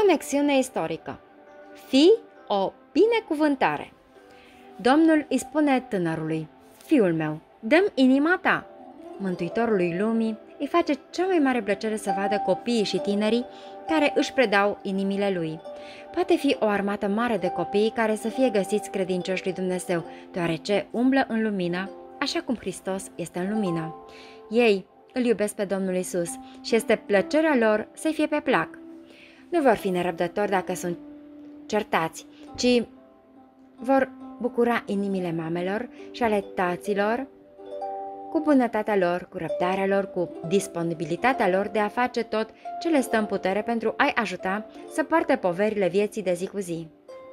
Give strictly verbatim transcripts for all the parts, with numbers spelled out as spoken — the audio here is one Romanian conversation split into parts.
Conexiune istorică. Fii o binecuvântare. Domnul îi spune tânărului: fiul meu, dă-mi inima ta. Mântuitorului lumii îi face cea mai mare plăcere să vadă copiii și tinerii care își predau inimile lui. Poate fi o armată mare de copii care să fie găsiți credincioși lui Dumnezeu, deoarece umblă în lumină, așa cum Hristos este în lumină. Ei îl iubesc pe Domnul Isus și este plăcerea lor să-i fie pe plac. Nu vor fi nerăbdători dacă sunt certați, ci vor bucura inimile mamelor și ale taților cu bunătatea lor, cu răbdarea lor, cu disponibilitatea lor de a face tot ce le stă în putere pentru a-i ajuta să poarte poverile vieții de zi cu zi.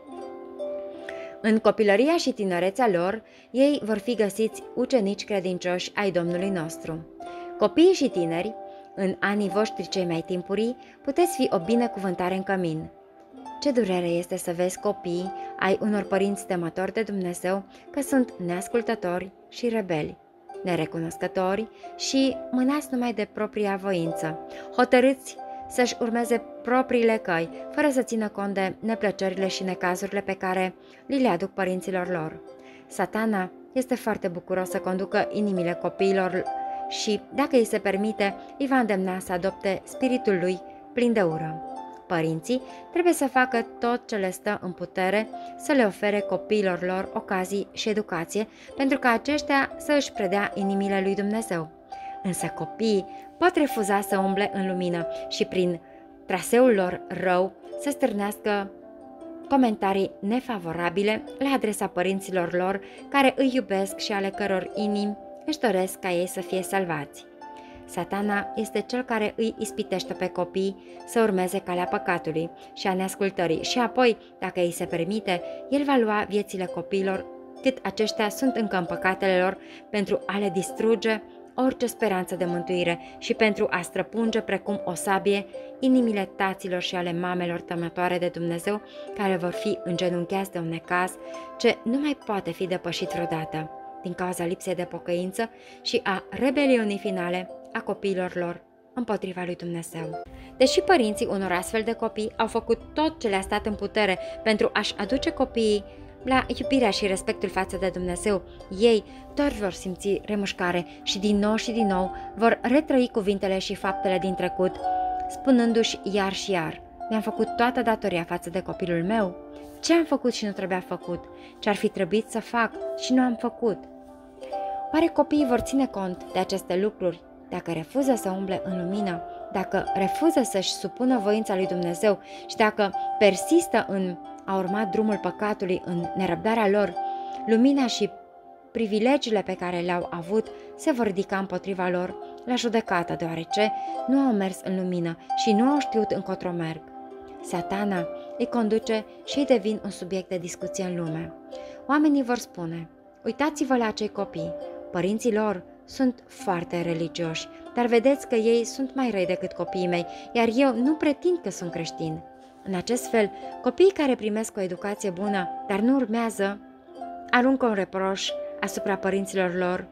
În copilăria și tinerețea lor, ei vor fi găsiți ucenici credincioși ai Domnului nostru. Copiii și tineri, în anii voștri cei mai timpurii, puteți fi o binecuvântare în cămin. Ce durere este să vezi copii ai unor părinți temători de Dumnezeu că sunt neascultători și rebeli, nerecunoscători și mânați numai de propria voință, hotărâți să-și urmeze propriile căi, fără să țină cont de neplăcerile și necazurile pe care li le aduc părinților lor. Satana este foarte bucuros să conducă inimile copiilor și, dacă îi se permite, îi va îndemna să adopte spiritul lui plin de ură. Părinții trebuie să facă tot ce le stă în putere să le ofere copiilor lor ocazii și educație, pentru ca aceștia să își predea inimile lui Dumnezeu. Însă copiii pot refuza să umble în lumină și prin traseul lor rău să stârnească comentarii nefavorabile la adresa părinților lor care îi iubesc și ale căror inimi își doresc ca ei să fie salvați. Satana este cel care îi ispitește pe copii să urmeze calea păcatului și a neascultării și apoi, dacă îi se permite, el va lua viețile copiilor cât aceștia sunt încă în păcatele lor pentru a le distruge orice speranță de mântuire și pentru a străpunge precum o sabie inimile taților și ale mamelor temătoare de Dumnezeu, care vor fi îngenuncheați de un necaz ce nu mai poate fi depășit vreodată din cauza lipsei de pocăință și a rebeliunii finale a copiilor lor împotriva lui Dumnezeu. Deși părinții unor astfel de copii au făcut tot ce le-a stat în putere pentru a-și aduce copiii la iubirea și respectul față de Dumnezeu, ei doar vor simți remușcare și din nou și din nou vor retrăi cuvintele și faptele din trecut, spunându-și iar și iar: mi-am făcut toată datoria față de copilul meu. Ce am făcut și nu trebuia făcut? Ce ar fi trebuit să fac și nu am făcut? Oare copiii vor ține cont de aceste lucruri dacă refuză să umble în lumină, dacă refuză să-și supună voința lui Dumnezeu și dacă persistă în a urma drumul păcatului în nerăbdarea lor? Lumina și privilegiile pe care le-au avut se vor ridica împotriva lor la judecată, deoarece nu au mers în lumină și nu au știut încotro merg. Satana îi conduce și îi devin un subiect de discuție în lume. Oamenii vor spune: uitați-vă la acei copii, părinții lor sunt foarte religioși, dar vedeți că ei sunt mai răi decât copiii mei, iar eu nu pretind că sunt creștin. În acest fel, copiii care primesc o educație bună, dar nu urmează, aruncă un reproș asupra părinților lor,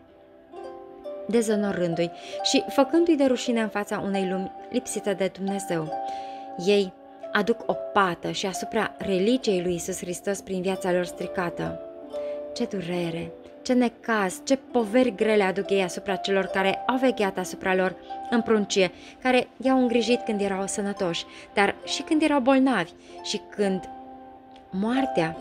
dezonorându-i și făcându-i de rușine în fața unei lumi lipsită de Dumnezeu. Ei aduc o pată și asupra religiei lui Isus Hristos prin viața lor stricată. Ce durere, ce necaz, ce poveri grele aduc ei asupra celor care au vegheat asupra lor în pruncie, care i-au îngrijit când erau sănătoși, dar și când erau bolnavi și când moartea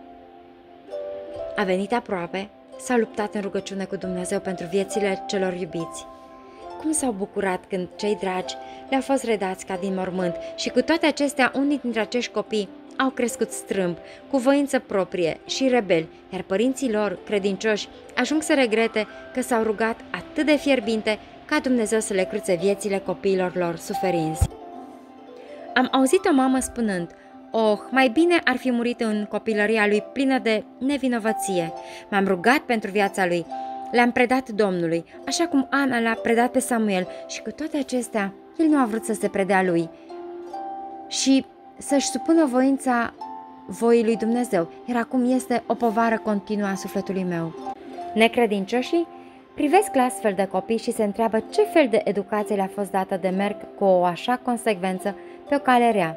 a venit aproape, s-au luptat în rugăciune cu Dumnezeu pentru viețile celor iubiți. Cum s-au bucurat când cei dragi le-au fost redați ca din mormânt și cu toate acestea unii dintre acești copii au crescut strâmb, cu voință proprie și rebeli, iar părinții lor, credincioși, ajung să regrete că s-au rugat atât de fierbinte ca Dumnezeu să le cruțe viețile copiilor lor suferinți. Am auzit o mamă spunând: oh, mai bine ar fi murit în copilăria lui plină de nevinovăție. M-am rugat pentru viața lui, le-am predat Domnului, așa cum Ana l-a predat pe Samuel, și cu toate acestea, el nu a vrut să se predea lui și să-și supună voința voii lui Dumnezeu, iar acum este o povară continuă a sufletului meu. Necredincioșii privesc la astfel de copii și se întreabă ce fel de educație le-a fost dată de merg cu o așa consecvență pe o cale rea.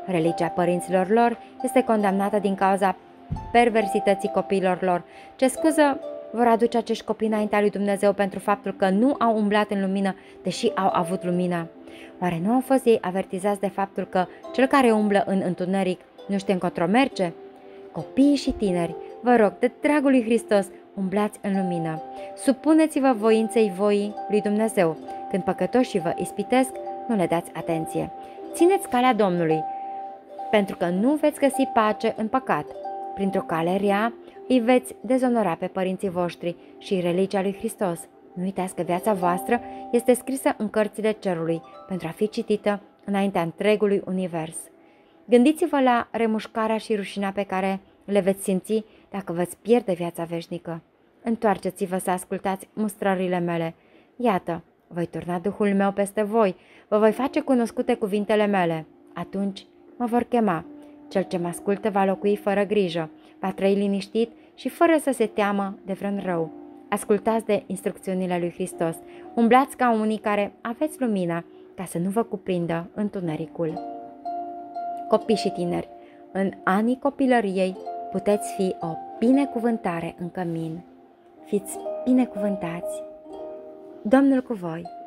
Religia părinților lor este condamnată din cauza perversității copiilor lor. Ce scuză vor aduce acești copii înaintea lui Dumnezeu pentru faptul că nu au umblat în lumină, deși au avut lumină? Oare nu au fost ei avertizați de faptul că cel care umblă în întuneric nu știe încotro merge? Copiii și tineri, vă rog, de dragul lui Hristos, umblați în lumină. Supuneți-vă voinței voii lui Dumnezeu. Când păcătoșii vă ispitesc, nu le dați atenție. Țineți calea Domnului, pentru că nu veți găsi pace în păcat. Printr-o cale rea îi veți dezonora pe părinții voștri și religia lui Hristos. Nu uitați că viața voastră este scrisă în cărțile cerului pentru a fi citită înaintea întregului univers. Gândiți-vă la remușcarea și rușinea pe care le veți simți dacă veți pierde viața veșnică. Întoarceți-vă să ascultați mustrările mele. Iată, voi turna Duhul meu peste voi, vă voi face cunoscute cuvintele mele. Atunci mă vor chema. Cel ce mă ascultă va locui fără grijă, va trăi liniștit și fără să se teamă de vreun rău. Ascultați de instrucțiunile lui Hristos, umblați ca unii care aveți lumina, ca să nu vă cuprindă întunericul. Copii și tineri, în anii copilăriei puteți fi o binecuvântare în cămin. Fiți binecuvântați! Domnul cu voi!